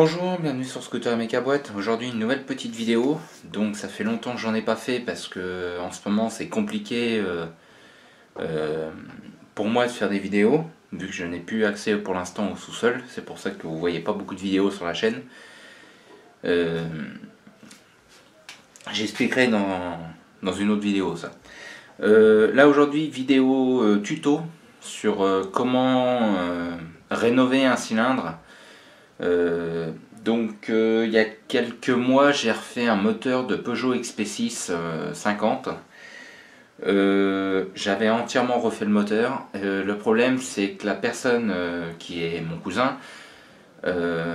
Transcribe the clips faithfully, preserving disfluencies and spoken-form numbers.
Bonjour, bienvenue sur Scooter Méca Boîte. Aujourd'hui une nouvelle petite vidéo. Donc ça fait longtemps que j'en ai pas fait parce que en ce moment c'est compliqué euh, euh, pour moi de faire des vidéos vu que je n'ai plus accès pour l'instant au sous-sol. C'est pour ça que vous voyez pas beaucoup de vidéos sur la chaîne. Euh, J'expliquerai dans, dans une autre vidéo ça. Euh, là aujourd'hui vidéo euh, tuto sur euh, comment euh, rénover un cylindre. Euh, donc euh, il y a quelques mois j'ai refait un moteur de Peugeot X P six euh, cinquante. Euh, j'avais entièrement refait le moteur. Euh, le problème c'est que la personne euh, qui est mon cousin euh,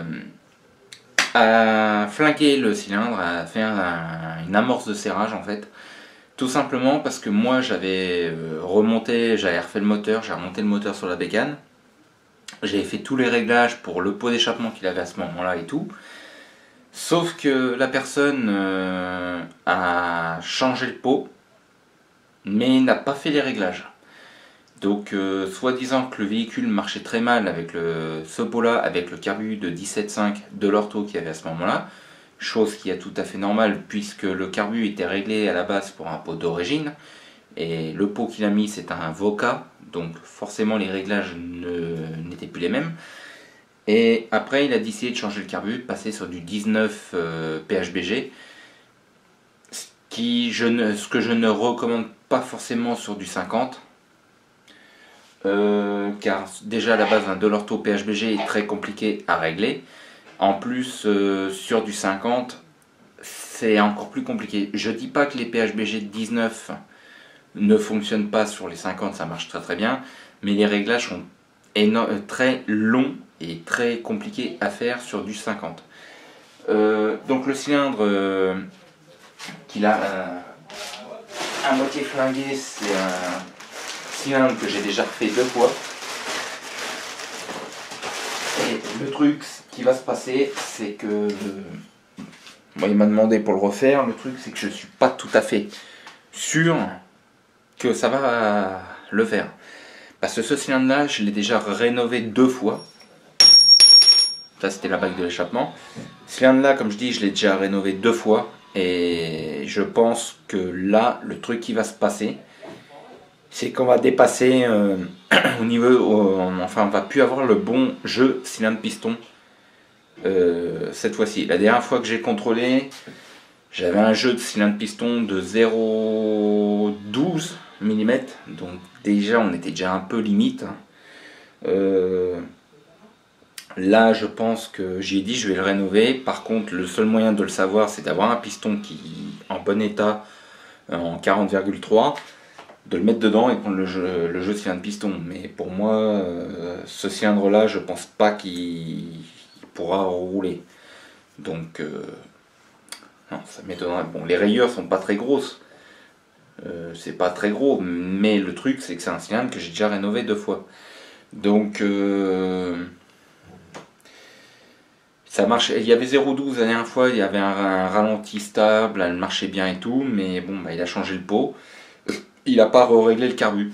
a flingué le cylindre, a fait un, une amorce de serrage en fait. Tout simplement parce que moi j'avais euh, remonté, j'avais refait le moteur, j'ai remonté le moteur sur la bécane. J'avais fait tous les réglages pour le pot d'échappement qu'il avait à ce moment-là et tout. Sauf que la personne euh, a changé le pot, mais n'a pas fait les réglages. Donc, euh, soi-disant que le véhicule marchait très mal avec le, ce pot-là, avec le carbu de dix-sept virgule cinq de l'ortho qu'il y avait à ce moment-là. Chose qui est tout à fait normale puisque le carbu était réglé à la base pour un pot d'origine. Et le pot qu'il a mis c'est un Voca, donc forcément les réglages n'étaient plus les mêmes. Et après il a décidé de changer le carbu, de passer sur du dix-neuf euh, P H B G, ce, qui, je ne, ce que je ne recommande pas forcément sur du cinquante. Euh, car déjà à la base un de l'ortho P H B G est très compliqué à régler. En plus euh, sur du cinquante c'est encore plus compliqué. Je dis pas que les P H B G de dix-neuf ne fonctionne pas sur les cinquante, ça marche très très bien, mais les réglages sont très longs et très compliqués à faire sur du cinquante. Euh, donc le cylindre euh, qu'il a euh, à moitié flingué, c'est un cylindre que j'ai déjà refait deux fois. Et le truc qui va se passer, c'est que euh, moi, il m'a demandé pour le refaire. Le truc c'est que je suis pas tout à fait sûr que ça va le faire. Parce que ce cylindre là, je l'ai déjà rénové deux fois. Ça c'était la bague de l'échappement. Ce cylindre là, comme je dis, je l'ai déjà rénové deux fois. Et je pense que là, le truc qui va se passer, c'est qu'on va dépasser euh, au niveau, au, enfin on va plus avoir le bon jeu cylindre-piston euh, cette fois-ci. La dernière fois que j'ai contrôlé, j'avais un jeu de cylindre-piston de zéro virgule douze millimètres, donc déjà on était déjà un peu limite. Euh, là je pense que j'ai dit je vais le rénover. Par contre le seul moyen de le savoir c'est d'avoir un piston qui en bon état en quarante virgule trois, de le mettre dedans et prendre le jeu, le jeu de cylindre piston. Mais pour moi euh, ce cylindre là je pense pas qu'il pourra rouler, donc euh, non, ça m'étonnerait. Bon, les rayures sont pas très grosses, euh, c'est pas très gros, mais le truc c'est que c'est un cylindre que j'ai déjà rénové deux fois. Donc euh, ça marche. Il y avait zéro virgule douze la dernière fois, il y avait un, un ralenti stable, elle marchait bien et tout, mais bon, bah, il a changé le pot, il a pas réglé le carbu.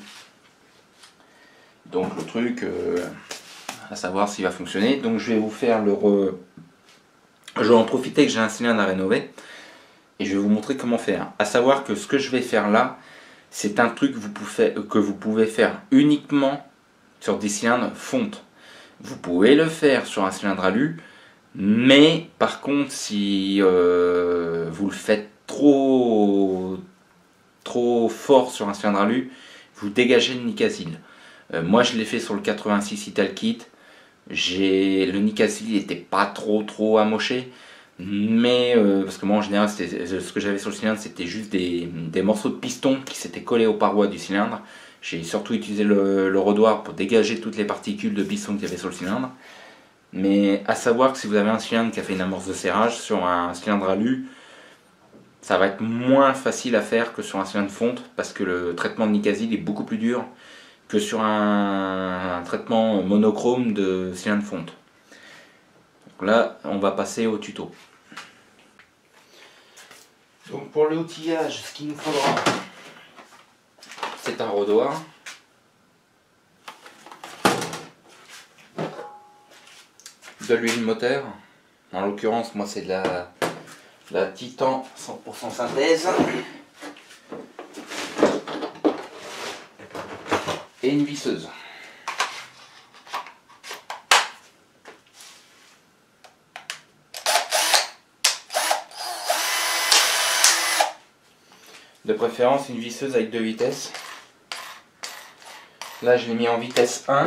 Donc le truc, euh, à savoir s'il va fonctionner. Donc je vais vous faire le re... Je vais en profiter que j'ai un cylindre à rénover. Et je vais vous montrer comment faire. À savoir que ce que je vais faire là, c'est un truc que vous pouvez, que vous pouvez faire uniquement sur des cylindres fonte. Vous pouvez le faire sur un cylindre alu, mais par contre si euh, vous le faites trop, trop fort sur un cylindre alu, vous dégagez le Nicasil. Euh, moi je l'ai fait sur le quatre-vingt-six Italkit. J'ai le Nicasil n'était pas trop trop amoché. Mais euh, parce que moi en général ce que j'avais sur le cylindre c'était juste des, des morceaux de piston qui s'étaient collés aux parois du cylindre. J'ai surtout utilisé le, le rodoir pour dégager toutes les particules de piston qu'il y avait sur le cylindre. Mais à savoir que si vous avez un cylindre qui a fait une amorce de serrage sur un cylindre alu, ça va être moins facile à faire que sur un cylindre fonte parce que le traitement de Nicasil est beaucoup plus dur que sur un, un traitement monochrome de cylindre fonte. Donc là on va passer au tuto. Donc pour le outillage, ce qu'il nous faudra, c'est un rodoir, de l'huile moteur, En l'occurrence, moi c'est de la, la Titan cent pour cent synthèse. Et une visseuse. De préférence une visseuse avec deux vitesses. Là je l'ai mis en vitesse un.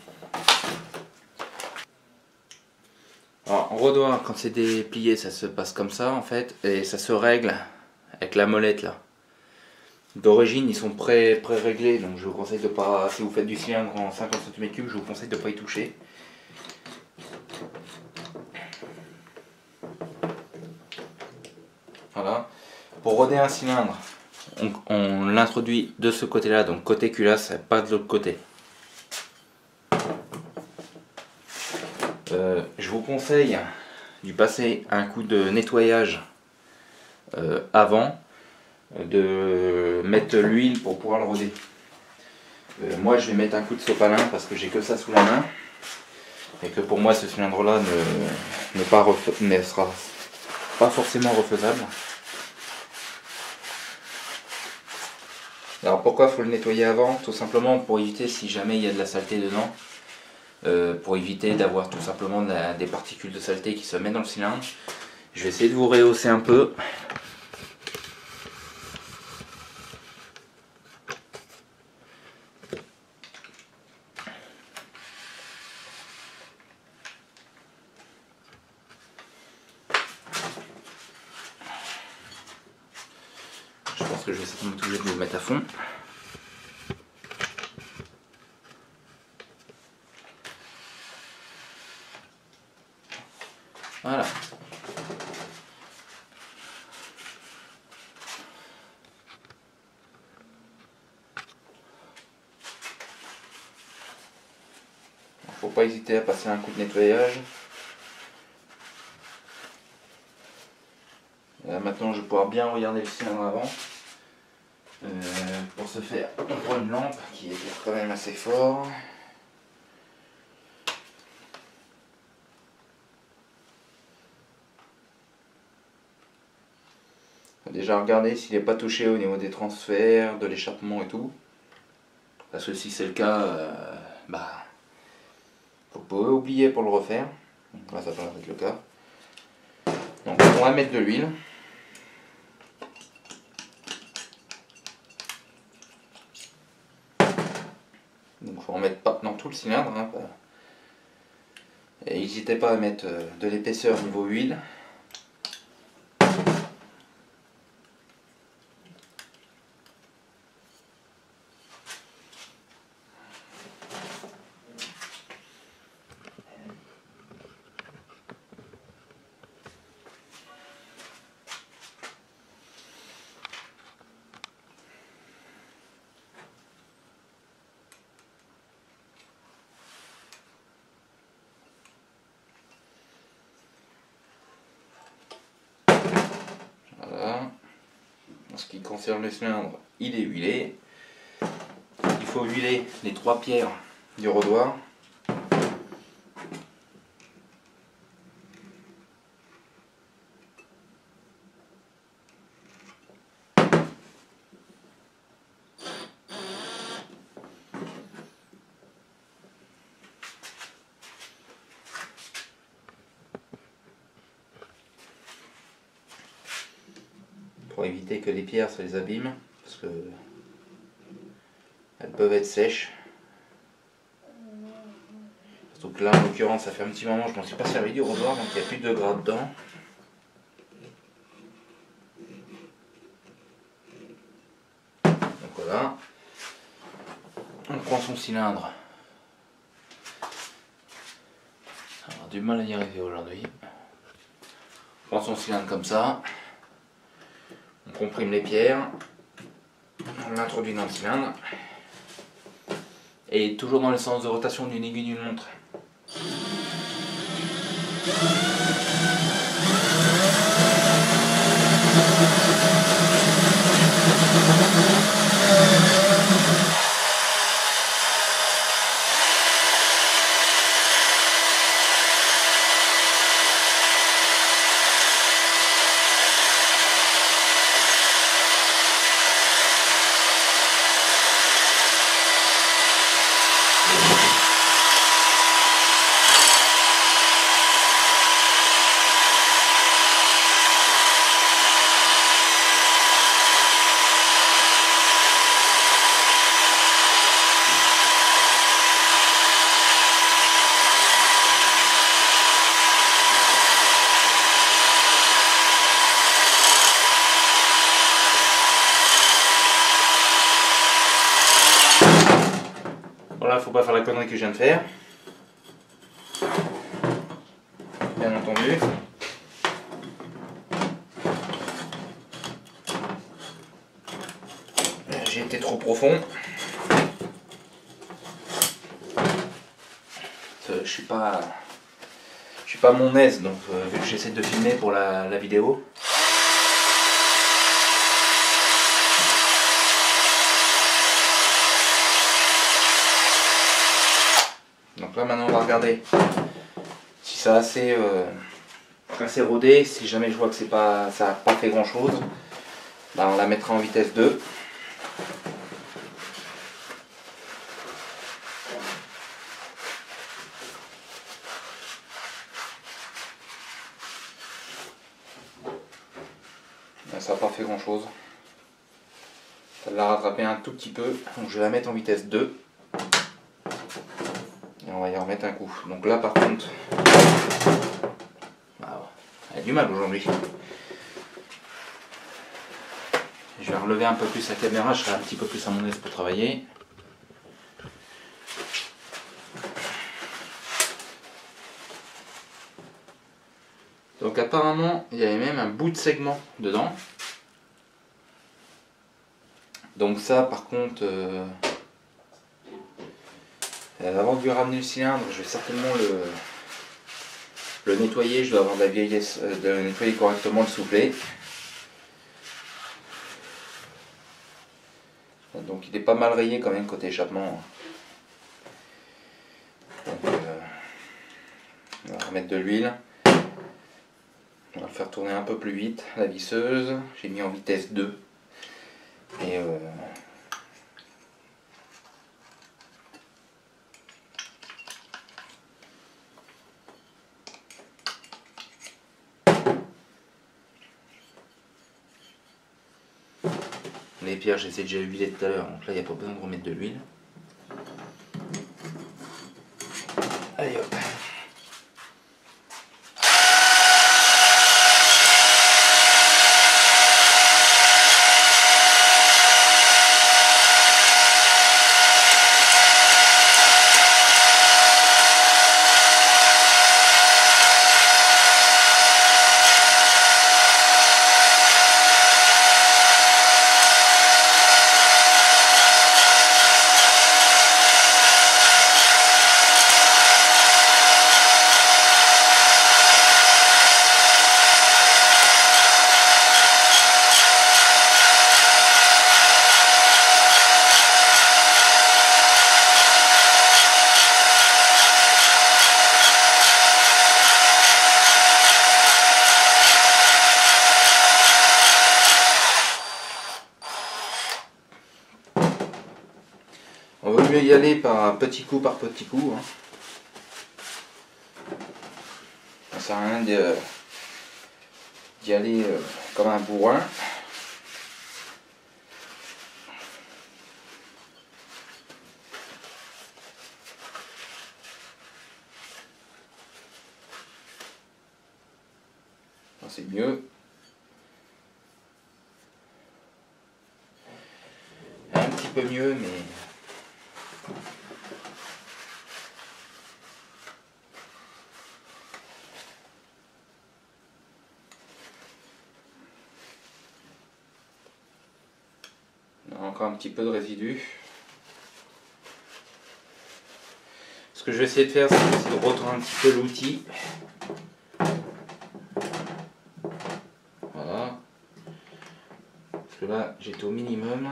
Alors, en rodoir, quand c'est déplié, ça se passe comme ça en fait, et ça se règle avec la molette là. D'origine, ils sont pré, pré-réglés, donc je vous conseille de pas, si vous faites du cylindre en cinquante centimètres cubes, je vous conseille de ne pas y toucher. Voilà. Pour roder un cylindre, on, on l'introduit de ce côté-là, donc côté culasse, pas de l'autre côté. Euh, je vous conseille d'y passer un coup de nettoyage euh, avant de mettre l'huile pour pouvoir le roder. Euh, moi je vais mettre un coup de sopalin parce que j'ai que ça sous la main et que pour moi ce cylindre là ne, ne, pas ne sera pas forcément refaisable. Alors pourquoi il faut le nettoyer avant? Tout simplement pour éviter, si jamais il y a de la saleté dedans, euh, pour éviter d'avoir tout simplement de la, des particules de saleté qui se mettent dans le cylindre. Je vais essayer de vous rehausser un peu. Je pense que je vais certainement être obligé de vous mettre à fond. Voilà. Faut pas hésiter à passer un coup de nettoyage. Là, maintenant je vais pouvoir bien regarder le cylindre avant. Euh, pour ce faire, on prend une lampe qui éclaire quand même assez fort. Faut déjà regarder s'il n'est pas touché au niveau des transferts, de l'échappement et tout. Parce que si c'est le cas, euh, bah, faut pas oublier pour le refaire. Donc là ça peut être le cas. Donc on va mettre de l'huile. Donc il faut en mettre pas dans tout le cylindre. Hein, et n'hésitez pas à mettre de l'épaisseur niveau huile. En ce qui concerne le cylindre, il est huilé. Il faut huiler les trois pierres du rodoir. Pour éviter que les pierres ça les abîme, parce que elles peuvent être sèches. Surtout que là en l'occurrence ça fait un petit moment que je m'en suis pas servi du rodoir, donc il n'y a plus de gras dedans. Donc voilà. On prend son cylindre. On va avoir du mal à y arriver aujourd'hui. On prend son cylindre comme ça. On comprime les pierres, on l'introduit dans le cylindre, et toujours dans le sens de rotation d'une aiguille d'une montre. Voilà, faut pas faire la connerie que je viens de faire. Bien entendu. J'ai été trop profond. Je suis pas, je suis pas mon aise, donc euh, vu que j'essaie de filmer pour la, la vidéo. Donc là maintenant on va regarder si ça a assez, euh, assez rodé. Si jamais je vois que c'est pas, ça n'a pas fait grand chose, bah on la mettra en vitesse deux. Ça n'a pas fait grand chose. Ça l'a rattrapé un tout petit peu. Donc je vais la mettre en vitesse deux. Et on va y remettre un coup. Donc là par contre, bah, elle a du mal aujourd'hui. Je vais relever un peu plus la caméra, je serai un petit peu plus à mon aise pour travailler. Donc apparemment, il y avait même un bout de segment dedans. Donc ça par contre, euh, avant de lui ramener le cylindre, je vais certainement le, le nettoyer. Je dois avoir de la vieillesse, euh, de le nettoyer correctement, le soufflet. Donc il est pas mal rayé quand même côté échappement. Donc, euh, on va remettre de l'huile. On va le faire tourner un peu plus vite, la visseuse. J'ai mis en vitesse deux. Et euh, les pierres, j'essaie déjà huilé tout à l'heure, donc là il n'y a pas besoin de remettre de l'huile. Allez hop. On vaut mieux y aller par petit coup par petit coup. Hein. Ça sert à rien d'y aller euh, comme un bourrin. C'est mieux. Un petit peu mieux, mais on a encore un petit peu de résidus. Ce que je vais essayer de faire, c'est de retourner un petit peu l'outil. Voilà. Parce que là, j'étais au minimum.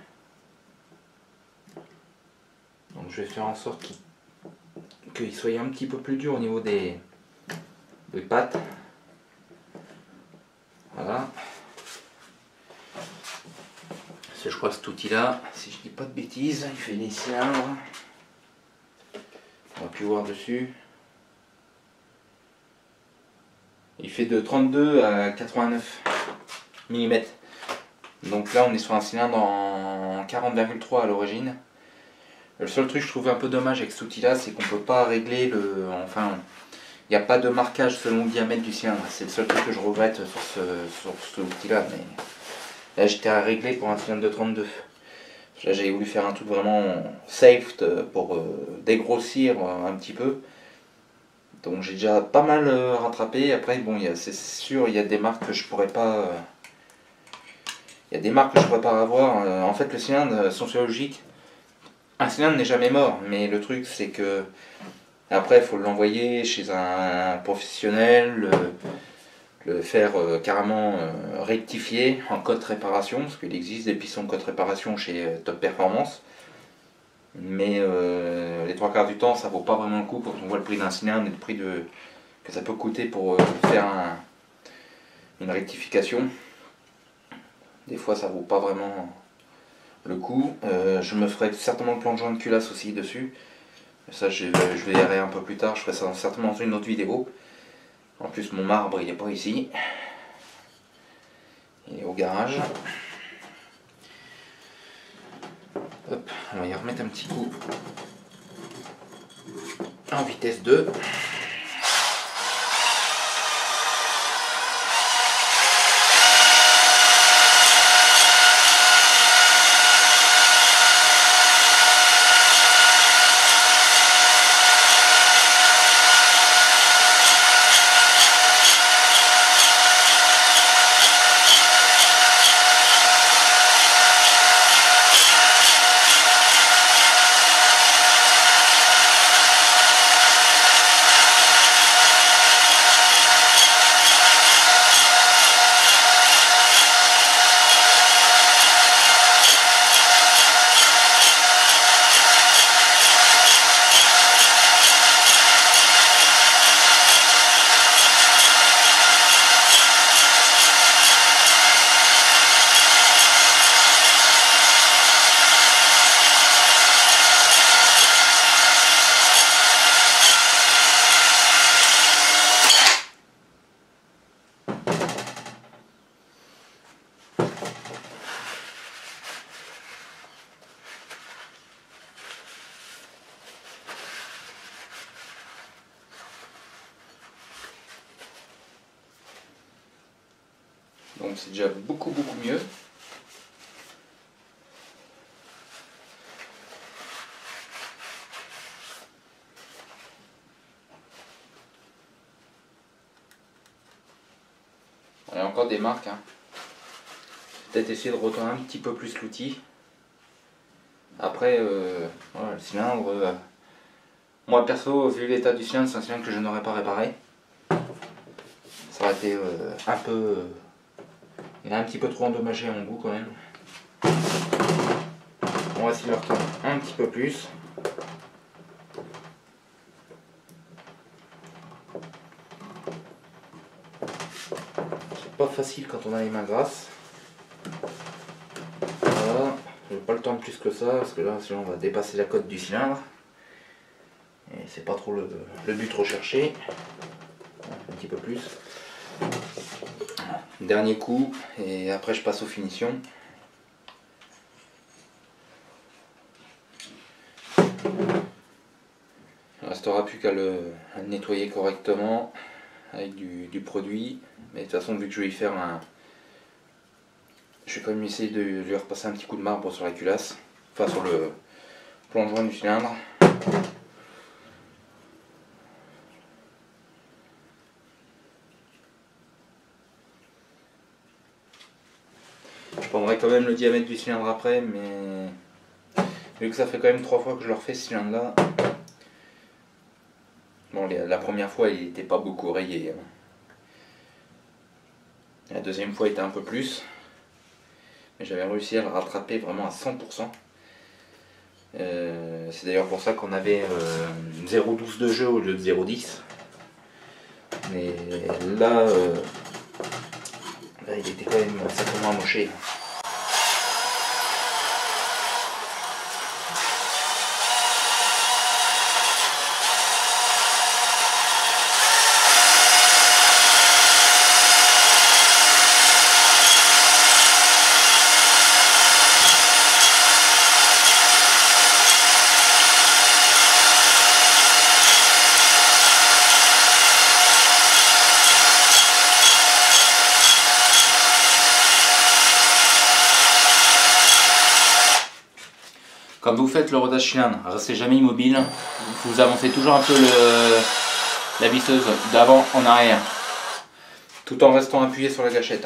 Donc je vais faire en sorte qu'il qu'il soit un petit peu plus dur au niveau des, des pattes. Voilà. Parce que je crois que cet outil-là, si je dis pas de bêtises, il fait des cylindres. On va plus voir dessus. Il fait de trente-deux à quatre-vingt-neuf millimètres. Donc là on est sur un cylindre en quarante virgule trois à l'origine. Le seul truc que je trouve un peu dommage avec cet outil là, c'est qu'on peut pas régler le... Enfin, il n'y a pas de marquage selon le diamètre du cylindre. C'est le seul truc que je regrette sur ce, sur ce outil là. Mais là j'étais à régler pour un cylindre de trente-deux. Là j'avais voulu faire un truc vraiment safe pour euh, dégrossir un petit peu. Donc j'ai déjà pas mal euh, rattrapé. Après bon, c'est sûr il y a des marques que je pourrais pas. Euh, il y a des marques que je pourrais pas avoir. Euh, en fait le cylindre, son logique, un cylindre n'est jamais mort. Mais le truc c'est que après il faut l'envoyer chez un professionnel, le, le faire euh, carrément euh, rectifier en code réparation, parce qu'il existe des pistons de code réparation chez euh, Top Performance. Mais euh, les trois quarts du temps ça vaut pas vraiment le coup quand on voit le prix d'un cylindre et le prix de, que ça peut coûter pour euh, faire un, une rectification. Des fois ça vaut pas vraiment le coup. Euh, je me ferai certainement le plan de joint de culasse aussi dessus. Ça je, je verrai un peu plus tard, je ferai ça certainement dans une autre vidéo. En plus mon marbre il est pas ici, il est au garage. Hop, on va y remettre un petit coup en vitesse deux. Donc c'est déjà beaucoup beaucoup mieux. Il y a encore des marques. Hein. Peut-être essayer de retourner un petit peu plus l'outil. Après, euh, voilà, le cylindre, euh, moi perso, vu l'état du cylindre, c'est un cylindre que je n'aurais pas réparé. Ça aurait été euh, un peu... Euh, il est un petit peu trop endommagé à mon goût quand même. On va essayer de le retourner un petit peu plus. C'est pas facile quand on a les mains grasses. Voilà, je vais pas le tendre plus que ça, parce que là sinon on va dépasser la cote du cylindre. Et c'est pas trop le, le but recherché. Un petit peu plus. Dernier coup, et après je passe aux finitions. Il ne restera plus qu'à le, le nettoyer correctement avec du, du produit. Mais de toute façon, vu que je vais y faire un... Je vais quand même essayer de lui repasser un petit coup de marbre sur la culasse. Enfin sur le plan de joint du cylindre. Je prendrai quand même le diamètre du cylindre après, mais vu que ça fait quand même trois fois que je le refais ce cylindre là. Bon, la première fois il n'était pas beaucoup rayé. La deuxième fois il était un peu plus. Mais j'avais réussi à le rattraper vraiment à cent pour cent. Euh, c'est d'ailleurs pour ça qu'on avait euh, zéro virgule douze de jeu au lieu de zéro virgule dix. Mais là, euh, là il était quand même sacrément amoché. Quand vous faites le rodage cylindre, restez jamais immobile. Vous avancez toujours un peu le, la visseuse d'avant en arrière, tout en restant appuyé sur la gâchette.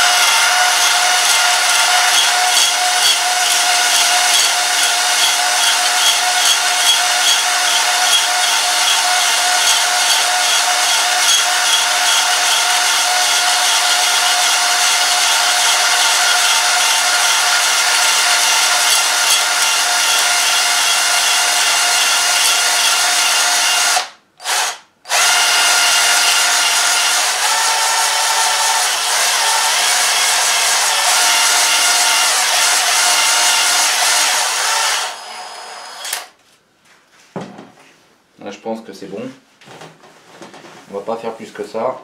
Là, je pense que c'est bon. On va pas faire plus que ça.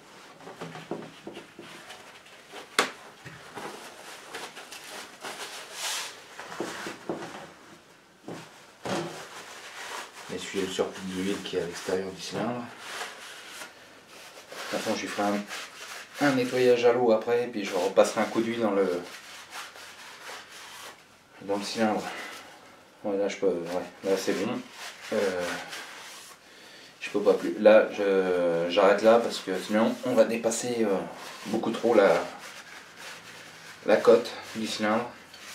Essuyer le surplus d'huile qui est à l'extérieur du cylindre. De toute façon, je lui ferai un, un nettoyage à l'eau après, et puis je repasserai un coup d'huile dans le dans le cylindre. Ouais, là, je peux. Ouais, là, c'est bon. Euh, je peux pas plus. Là, j'arrête là parce que sinon, on va dépasser euh, beaucoup trop la la cote du cylindre.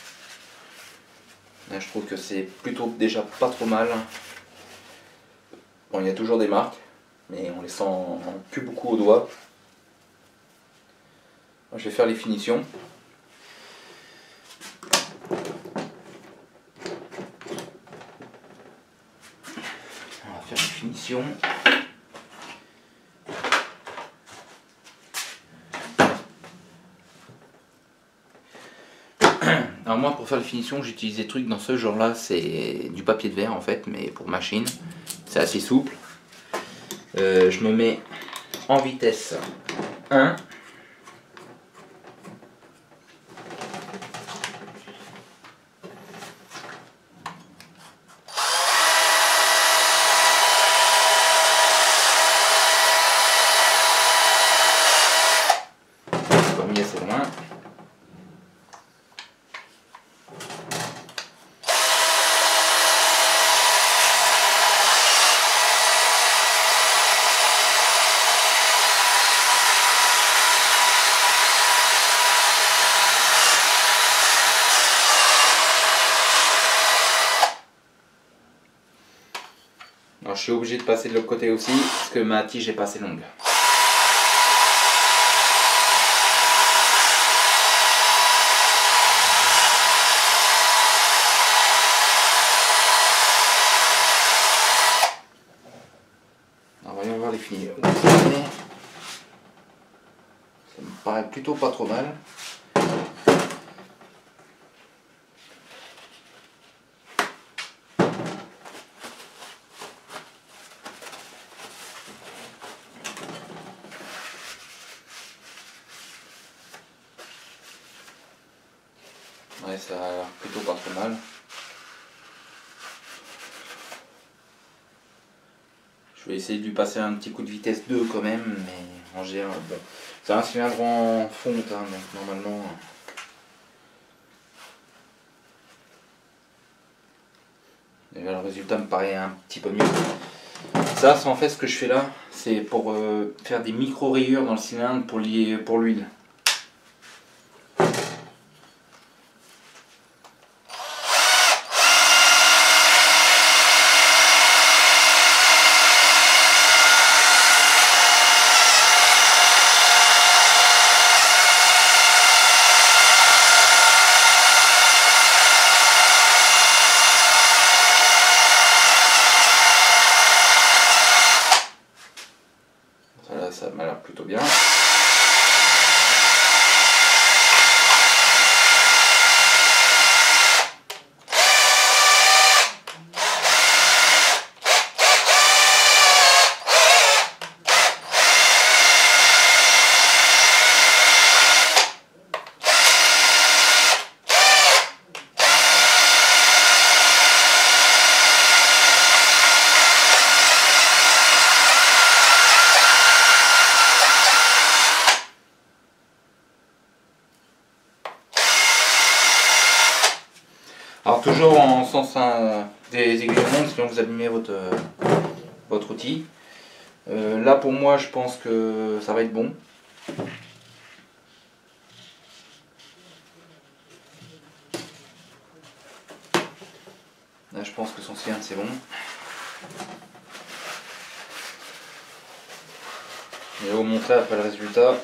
Là, je trouve que c'est plutôt déjà pas trop mal. Bon, il y a toujours des marques, mais on les sent plus beaucoup au doigt. Je vais faire les finitions. On va faire les finitions. Alors moi, pour faire les finitions, j'utilise des trucs dans ce genre là, c'est du papier de verre en fait, mais pour machine. C'est assez souple. Euh, je me mets en vitesse un. Pas mis assez loin. Alors, je suis obligé de passer de l'autre côté aussi parce que ma tige est pas assez longue. Alors, voyons voir les filets. Ça me paraît plutôt pas trop mal. Ouais, ça a l'air plutôt pas trop mal. Je vais essayer de lui passer un petit coup de vitesse deux quand même, mais en général, bon. C'est un cylindre en fonte, hein, donc normalement. Et là, le résultat me paraît un petit peu mieux. Ça, c'est en fait ce que je fais là, c'est pour euh, faire des micro rayures dans le cylindre pour lier pour l'huile. Ça m'a l'air plutôt bien. Alors toujours en sens euh, des aiguilles de montre, sinon vous abîmez votre, euh, votre outil. Euh, là pour moi je pense que ça va être bon. Là je pense que son cylindre c'est bon. Je vais vous montrer après le résultat.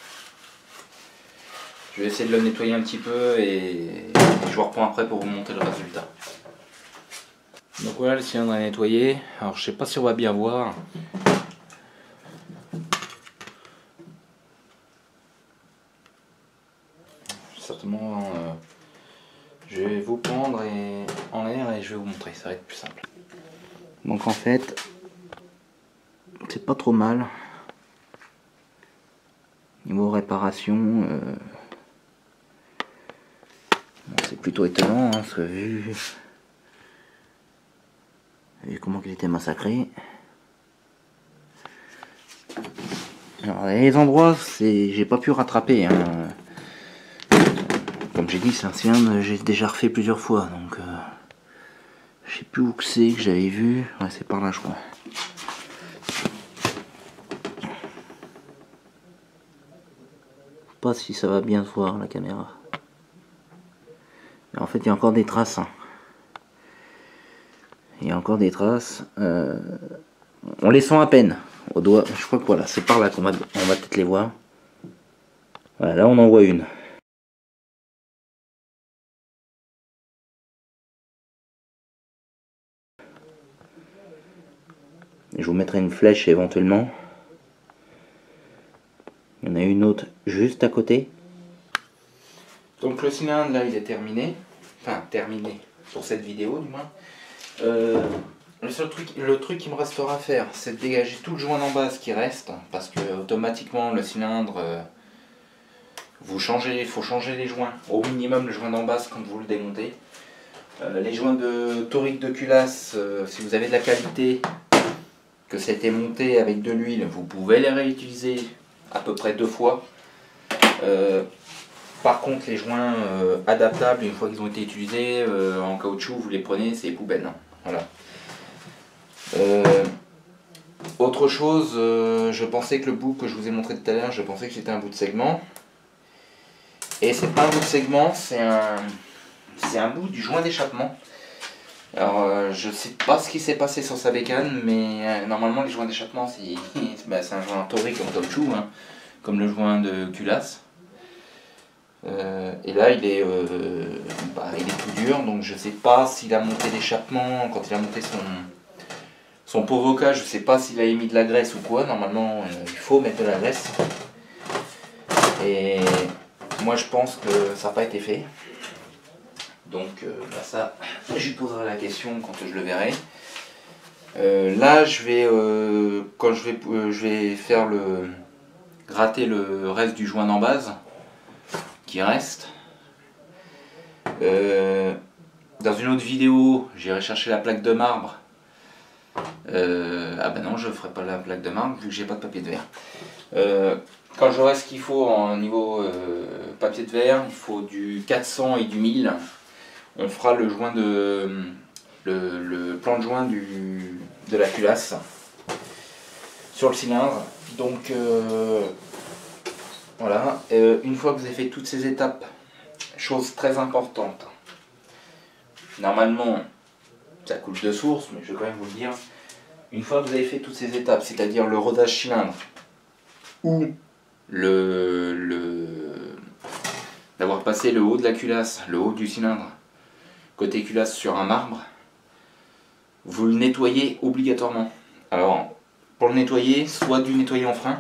Je vais essayer de le nettoyer un petit peu et je vous reprends après pour vous montrer le résultat. Donc voilà, le cylindre est nettoyé. Alors je sais pas si on va bien voir. Certainement, euh, je vais vous prendre et, en l'air et je vais vous montrer, ça va être plus simple. Donc en fait, c'est pas trop mal. Niveau réparation, euh, bon, c'est plutôt étonnant, hein, parce que vu, vu comment il était massacré. Alors les endroits, c'est, j'ai pas pu rattraper. Hein. Comme j'ai dit, c'est un cylindre, j'ai déjà refait plusieurs fois, donc euh, je sais plus où que c'est que j'avais vu. Ouais, c'est par là, je crois. Pas si ça va bien se voir la caméra. Mais en fait, il y a encore des traces. Hein. Il y a encore des traces. Euh, on les sent à peine au doigt. Je crois que voilà, c'est par là qu'on va, on va peut-être les voir. Voilà, là on en voit une. Je vous mettrai une flèche éventuellement. Il y en a une autre juste à côté. Donc le cylindre là il est terminé. Enfin terminé pour cette vidéo du moins. Euh, le seul truc, le truc qui me restera à faire, c'est de dégager tout le joint d'en base qui reste. Parce que automatiquement le cylindre, euh, vous changez, il faut changer les joints. Au minimum le joint d'en base quand vous le démontez. Euh, les joints de torique de culasse, euh, si vous avez de la qualité, que ça a été monté avec de l'huile, vous pouvez les réutiliser à peu près deux fois. Euh, par contre les joints euh, adaptables, une fois qu'ils ont été utilisés euh, en caoutchouc, vous les prenez, c'est poubelle. Hein. Voilà. Euh, autre chose, euh, je pensais que le bout que je vous ai montré tout à l'heure, je pensais que c'était un bout de segment. Et c'est pas un bout de segment, c'est un, c'est un bout du joint d'échappement. Alors euh, je sais pas ce qui s'est passé sur sa bécane, mais euh, normalement les joints d'échappement c'est bah, un joint torique en caoutchouc, hein, comme le joint de culasse. Euh, et là il est, euh, bah, il est tout dur, donc je sais pas s'il a monté l'échappement, quand il a monté son, son pot vocal, je sais pas s'il a émis de la graisse ou quoi. Normalement euh, il faut mettre de la graisse. Et moi je pense que ça n'a pas été fait. Donc euh, bah ça, je lui poserai la question quand je le verrai. Euh, là, je vais, euh, quand je vais, euh, je vais faire le gratter le reste du joint d'en base qui reste. Euh, dans une autre vidéo, j'irai chercher la plaque de marbre. Euh, ah ben non, je ne ferai pas la plaque de marbre vu que j'ai pas de papier de verre. Euh, quand j'aurai ce qu'il faut en niveau euh, papier de verre, il faut du quatre cents et du mille. On fera le joint de le, le plan de joint du, de la culasse sur le cylindre. Donc euh, voilà, euh, une fois que vous avez fait toutes ces étapes, chose très importante, normalement ça coule de source, mais je vais quand même vous le dire, une fois que vous avez fait toutes ces étapes, c'est-à-dire le rodage cylindre ou le, le d'avoir passé le haut de la culasse, le haut du cylindre côté culasse sur un marbre, vous le nettoyez obligatoirement. Alors, pour le nettoyer, soit du nettoyer en frein,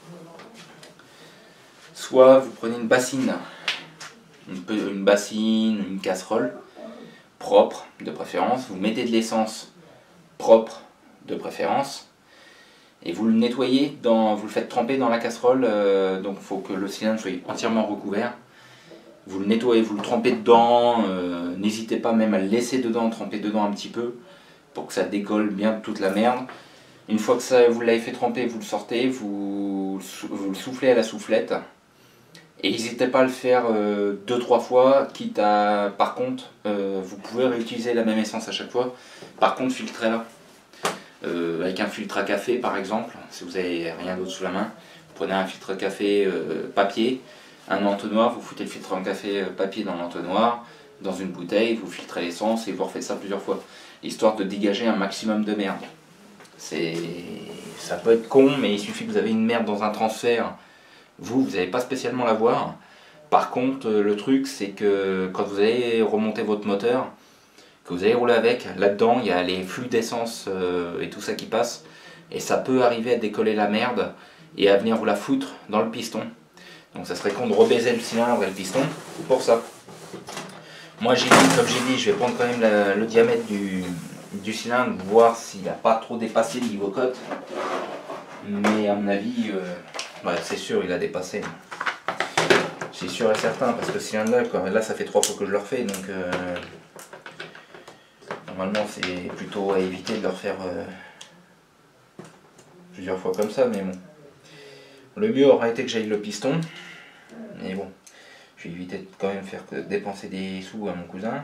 soit vous prenez une bassine, une, une bassine, une casserole, propre de préférence, vous mettez de l'essence propre de préférence, et vous le nettoyez, dans, vous le faites tremper dans la casserole, euh, donc il faut que le cylindre soit entièrement recouvert. Vous le nettoyez, vous le trempez dedans, euh, n'hésitez pas même à le laisser dedans, tremper dedans un petit peu, pour que ça décolle bien toute la merde. Une fois que ça, vous l'avez fait tremper, vous le sortez, vous, vous le soufflez à la soufflette, Et n'hésitez pas à le faire euh, deux trois fois, quitte à... Par contre, euh, vous pouvez réutiliser la même essence à chaque fois. Par contre, filtrez-la. Euh, avec un filtre à café par exemple, si vous n'avez rien d'autre sous la main, vous prenez un filtre à café euh, papier, un entonnoir, vous foutez le filtre à café euh, papier dans l'entonnoir, dans une bouteille, vous filtrez l'essence et vous refaites ça plusieurs fois, histoire de dégager un maximum de merde. C'est... Ça peut être con, mais il suffit que vous avez une merde dans un transfert, vous, vous n'allez pas spécialement la voir. Par contre, le truc, c'est que quand vous allez remonter votre moteur, que vous allez rouler avec, là-dedans, il y a les flux d'essence euh, et tout ça qui passe, et ça peut arriver à décoller la merde et à venir vous la foutre dans le piston. Donc ça serait con de rebaiser le cylindre et le piston pour ça. Moi, j'ai dit, comme j'ai dit, je vais prendre quand même la, le diamètre du, du cylindre, voir s'il n'a pas trop dépassé le niveau cote. Mais à mon avis, euh, ouais, c'est sûr, il a dépassé. C'est sûr et certain, parce que ce cylindre-là, quoi, là, ça fait trois fois que je le refais, donc euh, normalement, c'est plutôt à éviter de le refaire euh, plusieurs fois comme ça, mais bon. Le mieux aurait été que j'aille le piston, mais bon, je vais éviter de quand même faire dépenser des sous à mon cousin.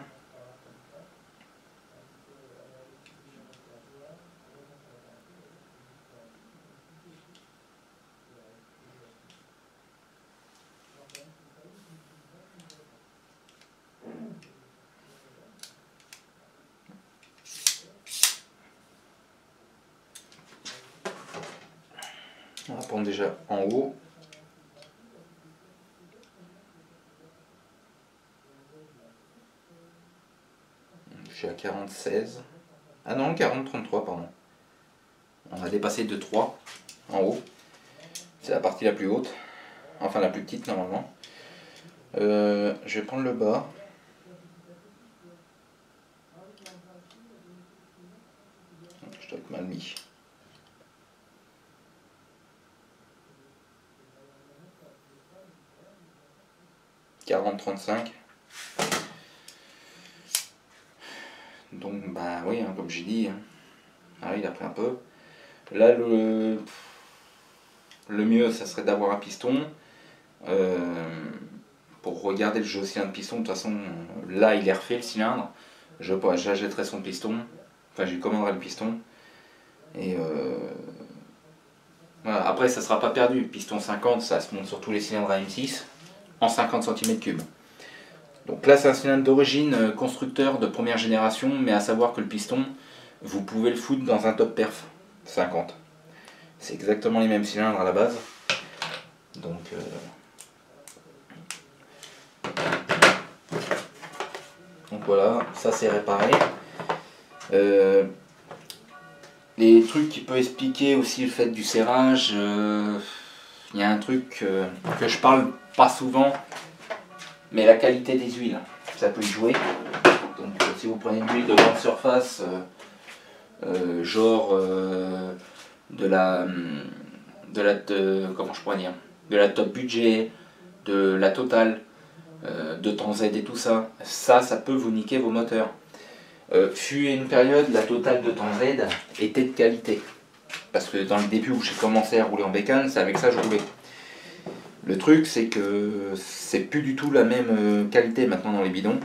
On va prendre déjà en haut. Je suis à quarante-seize. Ah non, quarante trente-trois, pardon. On va dépasser de trois en haut. C'est la partie la plus haute. Enfin la plus petite normalement. Euh, je vais prendre le bas. Je dois être mal mis. quarante trente-cinq. Donc bah oui, hein, comme j'ai dit, hein. Ah oui, il a pris un peu. Là le, le mieux ça serait d'avoir un piston. Euh, pour regarder le jeu de cylindre piston, de toute façon là il est refait le cylindre. Je j'achèterai son piston. Enfin je lui commanderai le piston. Et euh, voilà. Après ça sera pas perdu. Piston cinquante, ça se monte sur tous les cylindres à M six en cinquante centimètres cubes. Donc là c'est un cylindre d'origine constructeur de première génération, mais à savoir que le piston, vous pouvez le foutre dans un top perf cinquante. C'est exactement les mêmes cylindres à la base. Donc, euh... Donc voilà, ça c'est réparé. Euh... Les trucs qui peuvent expliquer aussi le fait du serrage, euh... il y a un truc euh, que je parle pas souvent, mais la qualité des huiles, ça peut y jouer. Donc euh, si vous prenez une huile de grande surface, euh, euh, genre euh, de la, de la de, comment je pourrais dire, de la top budget, de la Total, euh, de temps Z et tout ça, ça, ça peut vous niquer vos moteurs. Euh, fut une période, la Total de temps Z était de qualité. Parce que dans le début où j'ai commencé à rouler en bécane, c'est avec ça que je roulais. Le truc, c'est que c'est plus du tout la même qualité maintenant dans les bidons.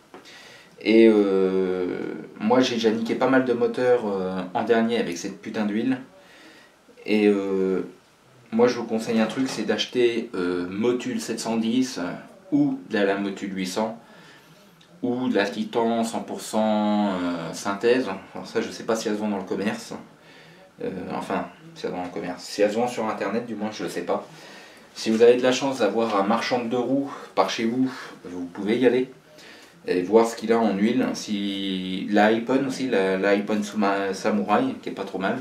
Et euh, moi, j'ai déjà niqué pas mal de moteurs euh, en dernier avec cette putain d'huile. Et euh, moi, je vous conseille un truc, c'est d'acheter euh, Motul sept cent dix euh, ou de la Motul huit cents ou de la Titan cent pour cent euh, synthèse. Alors ça, je sais pas si elles se vendent dans le commerce. Euh, enfin, si elles se vendent dans le commerce. Si elles se vendent sur internet, du moins, je ne sais pas. Si vous avez de la chance d'avoir un marchand de deux roues par chez vous, vous pouvez y aller et voir ce qu'il a en huile. Si la Ipon aussi, la, la Ipon Samurai, qui est pas trop mal,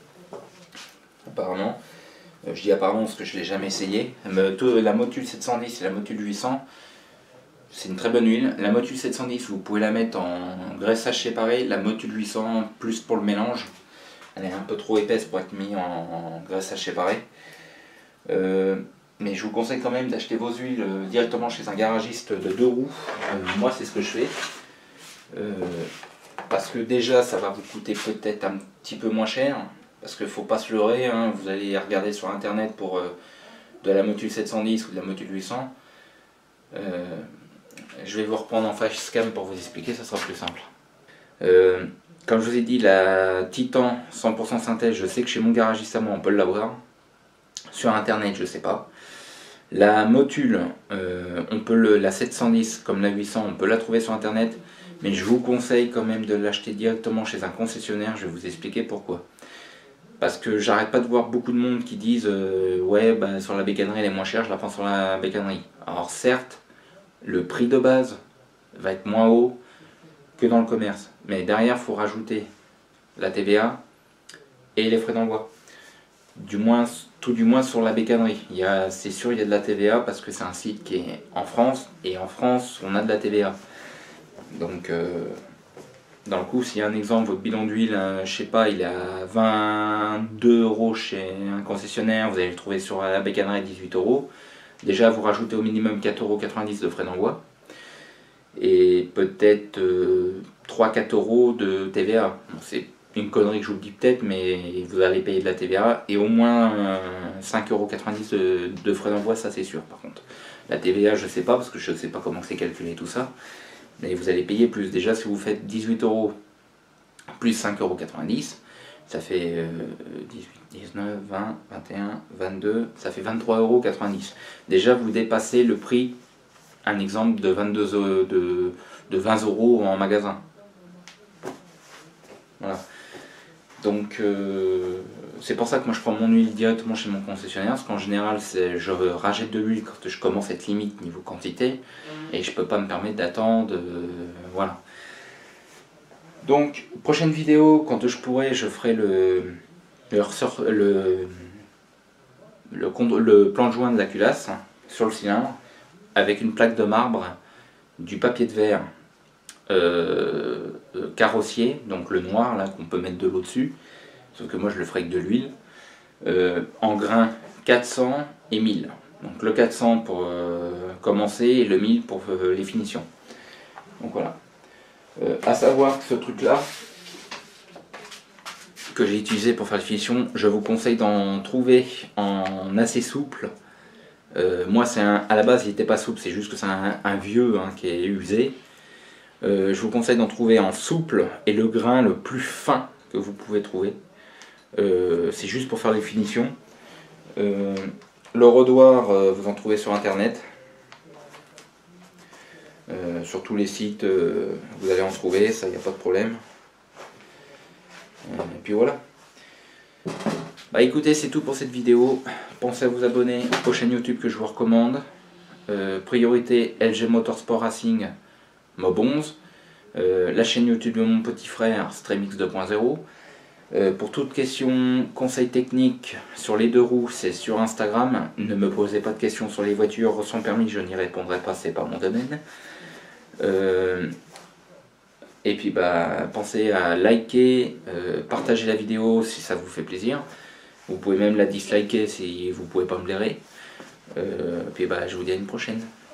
apparemment. Euh, je dis apparemment parce que je l'ai jamais essayé. La Motul sept cent dix et la Motul huit cents, c'est une très bonne huile. La Motul sept cent dix, vous pouvez la mettre en graissage séparé. La Motul huit cents, plus pour le mélange. Elle est un peu trop épaisse pour être mise en, en graissage séparé. Euh, Mais je vous conseille quand même d'acheter vos huiles directement chez un garagiste de deux roues. Euh, moi, c'est ce que je fais. Euh, parce que déjà, ça va vous coûter peut-être un petit peu moins cher. Parce qu'il ne faut pas se leurrer. Hein, vous allez regarder sur internet pour euh, de la Motul sept cent dix ou de la Motul huit cents. Euh, je vais vous reprendre en facecam pour vous expliquer, ça sera plus simple. Euh, comme je vous ai dit, la Titan cent pour cent synthèse, je sais que chez mon garagiste à moi on peut l'avoir. Sur internet, je sais pas. La Motul, euh, on peut le, la sept cent dix comme la huit cents, on peut la trouver sur internet. Mais je vous conseille quand même de l'acheter directement chez un concessionnaire, je vais vous expliquer pourquoi. Parce que j'arrête pas de voir beaucoup de monde qui disent euh, ouais, bah, sur la bécannerie elle est moins chère, je la prends sur la bécannerie. Alors certes, le prix de base va être moins haut que dans le commerce. Mais derrière, il faut rajouter la T V A et les frais d'envoi. Du moins, tout du moins sur la bécannerie. C'est sûr, il y a de la T V A parce que c'est un site qui est en France. Et en France, on a de la T V A. Donc, euh, dans le coup, s'il y a un exemple, votre bidon d'huile, euh, je sais pas, il est à vingt-deux euros chez un concessionnaire, vous allez le trouver sur la bécannerie à dix-huit euros. Déjà, vous rajoutez au minimum quatre euros quatre-vingt-dix de frais d'envoi. Et peut-être euh, trois à quatre euros de T V A. Bon, c'est une connerie que je vous le dis peut-être, mais vous allez payer de la T V A et au moins euh, cinq euros quatre-vingt-dix de, de frais d'envoi, ça c'est sûr par contre. La T V A, je sais pas, parce que je sais pas comment c'est calculé tout ça, mais vous allez payer plus. Déjà, si vous faites dix-huit euros plus cinq euros quatre-vingt-dix, ça fait euh, dix-huit, dix-neuf, vingt, vingt et un, vingt-deux, ça fait vingt-trois euros quatre-vingt-dix. Déjà, vous dépassez le prix, un exemple de, vingt-deux, de, de vingt euros en magasin. Voilà. Donc euh, c'est pour ça que moi je prends mon huile directement chez mon concessionnaire, parce qu'en général je rachète de l'huile quand je commence à être limite niveau quantité, et je peux pas me permettre d'attendre, euh, voilà. Donc prochaine vidéo, quand je pourrai, je ferai le le, le, le, le plan de joint de la culasse sur le cylindre, avec une plaque de marbre, du papier de verre, Euh, euh, carrossier, donc le noir là qu'on peut mettre de l'eau dessus, sauf que moi je le ferai avec de l'huile, euh, en grains quatre cents et mille. Donc le quatre cents pour euh, commencer et le mille pour euh, les finitions. Donc voilà. Euh, à savoir que ce truc là que j'ai utilisé pour faire les finitions, je vous conseille d'en trouver en assez souple. Euh, moi c'est un, à la base il n'était pas souple, c'est juste que c'est un, un vieux hein, qui est usé. Euh, je vous conseille d'en trouver en souple et le grain le plus fin que vous pouvez trouver. Euh, c'est juste pour faire les finitions. Euh, le rodoir, euh, vous en trouvez sur internet. Euh, sur tous les sites, euh, vous allez en trouver, ça, il n'y a pas de problème. Euh, et puis voilà. Bah écoutez, c'est tout pour cette vidéo. Pensez à vous abonner aux chaînes YouTube que je vous recommande. Euh, priorité L G Motorsport Racing. Mob onze, euh, la chaîne YouTube de mon petit frère Streamix deux point zéro. Euh, pour toute question, conseils techniques sur les deux roues, c'est sur Instagram. Ne me posez pas de questions sur les voitures sans permis, je n'y répondrai pas, c'est pas mon domaine. Euh, et puis bah pensez à liker, euh, partager la vidéo si ça vous fait plaisir. Vous pouvez même la disliker si vous pouvez pas me blairer. Euh, puis bah je vous dis à une prochaine.